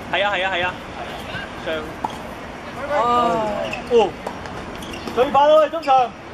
係啊係啊係啊，上。 哦，最快咯，中場。